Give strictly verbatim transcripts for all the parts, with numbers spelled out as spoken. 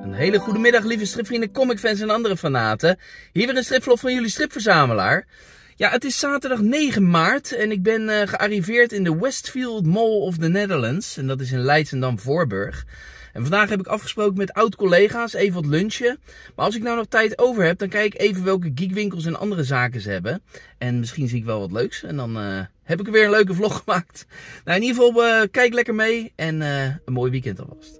Een hele goede middag, lieve stripvrienden, comicfans en andere fanaten. Hier weer een stripvlog van jullie stripverzamelaar. Ja, het is zaterdag negen maart en ik ben uh, gearriveerd in de Westfield Mall of the Netherlands. En dat is in Leidschendam-Voorburg. En vandaag heb ik afgesproken met oud-collega's even wat lunchen. Maar als ik nou nog tijd over heb, dan kijk ik even welke geekwinkels en andere zaken ze hebben. En misschien zie ik wel wat leuks. En dan uh, heb ik weer een leuke vlog gemaakt. Nou, in ieder geval, uh, kijk lekker mee en uh, een mooi weekend alvast.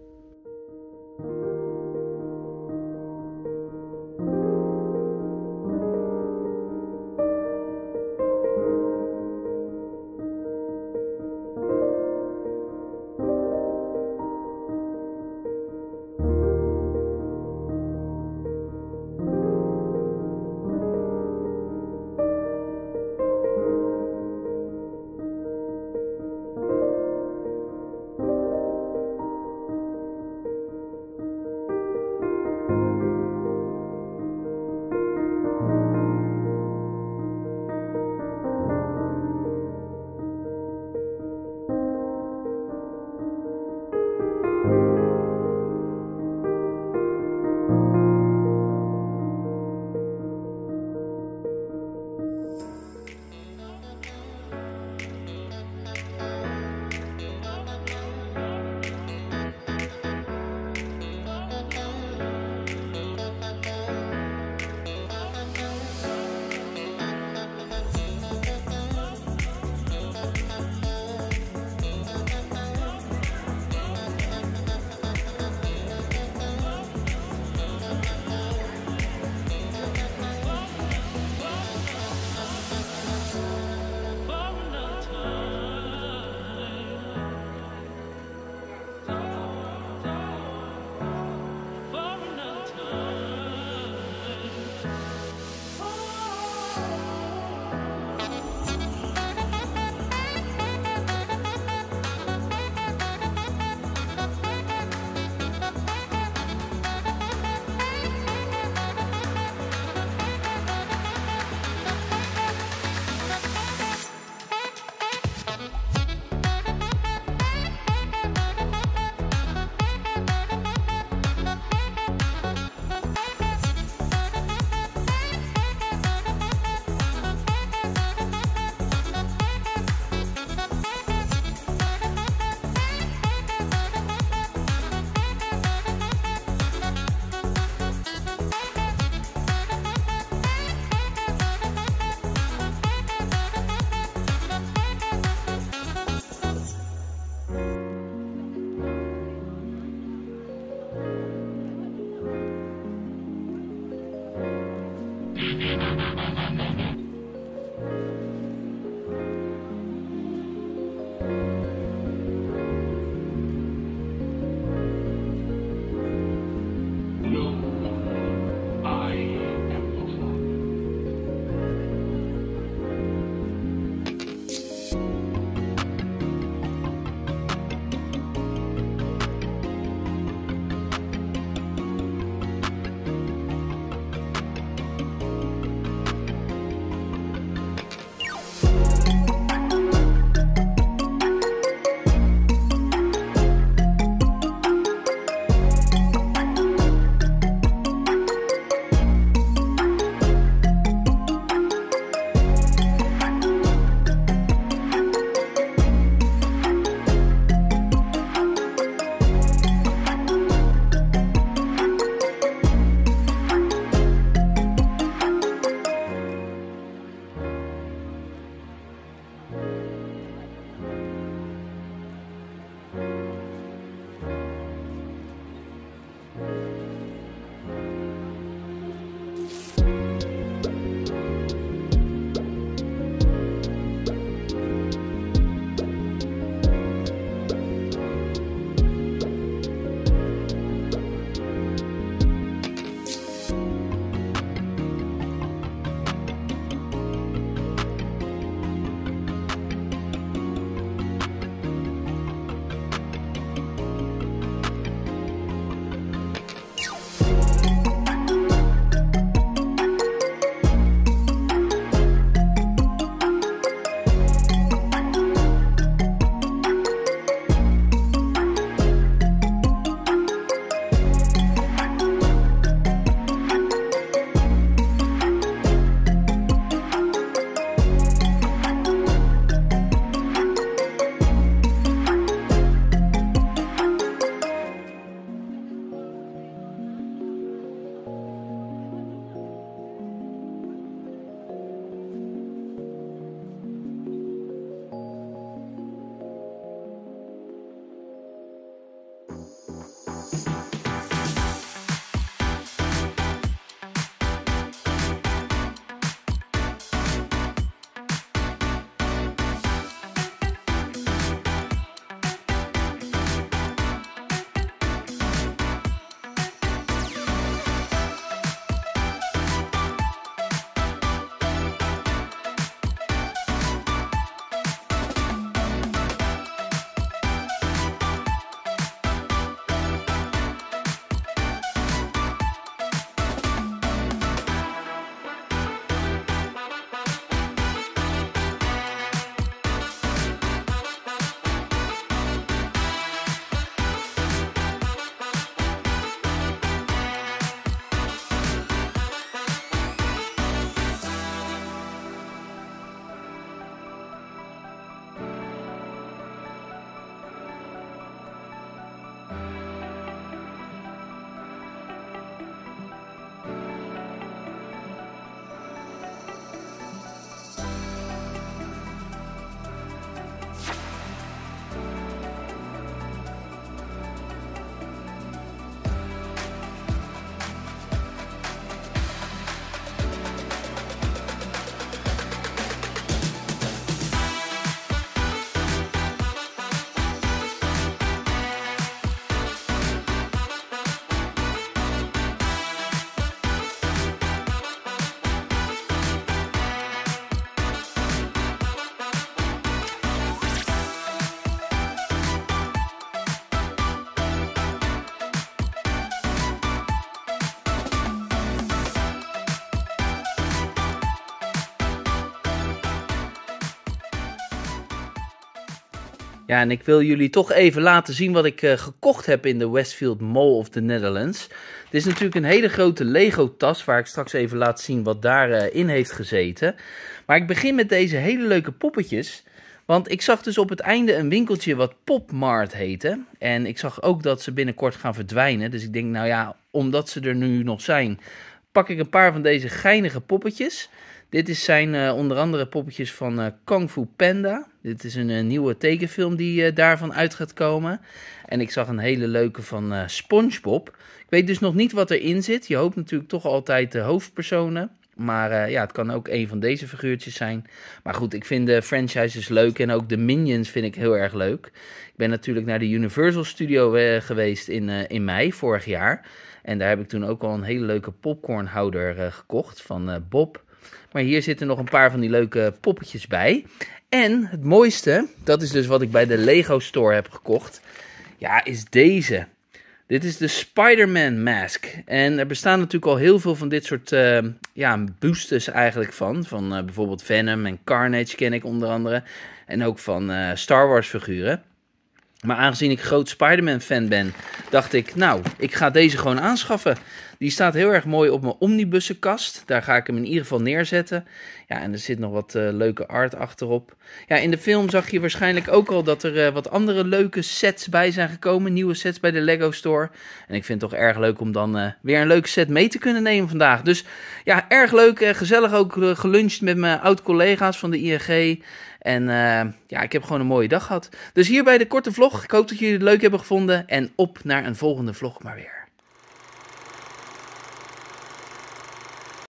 Ja, en ik wil jullie toch even laten zien wat ik uh, gekocht heb in de Westfield Mall of the Netherlands. Het is natuurlijk een hele grote Lego tas waar ik straks even laat zien wat daarin uh, heeft gezeten. Maar ik begin met deze hele leuke poppetjes. Want ik zag dus op het einde een winkeltje wat Popmart heette. En ik zag ook dat ze binnenkort gaan verdwijnen. Dus ik denk, nou ja, omdat ze er nu nog zijn, pak ik een paar van deze geinige poppetjes. Dit is zijn uh, onder andere poppetjes van uh, Kung Fu Panda. Dit is een uh, nieuwe tekenfilm die uh, daarvan uit gaat komen. En ik zag een hele leuke van uh, SpongeBob. Ik weet dus nog niet wat erin zit. Je hoopt natuurlijk toch altijd de hoofdpersonen. Maar uh, ja, het kan ook een van deze figuurtjes zijn. Maar goed, ik vind de franchises leuk en ook de Minions vind ik heel erg leuk. Ik ben natuurlijk naar de Universal Studio uh, geweest in, uh, in mei vorig jaar. En daar heb ik toen ook al een hele leuke popcornhouder uh, gekocht van uh, Bob. Maar hier zitten nog een paar van die leuke poppetjes bij. En het mooiste, dat is dus wat ik bij de Lego Store heb gekocht. Ja, is deze. Dit is de Spider-Man mask. En er bestaan natuurlijk al heel veel van dit soort uh, ja, boosters eigenlijk van. Van uh, bijvoorbeeld Venom en Carnage ken ik onder andere. En ook van uh, Star Wars figuren. Maar aangezien ik groot Spider-Man fan ben, dacht ik, nou, ik ga deze gewoon aanschaffen. Die staat heel erg mooi op mijn omnibussenkast. Daar ga ik hem in ieder geval neerzetten. Ja, en er zit nog wat uh, leuke art achterop. Ja, in de film zag je waarschijnlijk ook al dat er uh, wat andere leuke sets bij zijn gekomen. Nieuwe sets bij de Lego Store. En ik vind het toch erg leuk om dan uh, weer een leuke set mee te kunnen nemen vandaag. Dus ja, erg leuk en gezellig ook uh, geluncht met mijn oud-collega's van de I N G. En uh, ja, ik heb gewoon een mooie dag gehad. Dus hierbij de korte vlog. Ik hoop dat jullie het leuk hebben gevonden. En op naar een volgende vlog maar weer.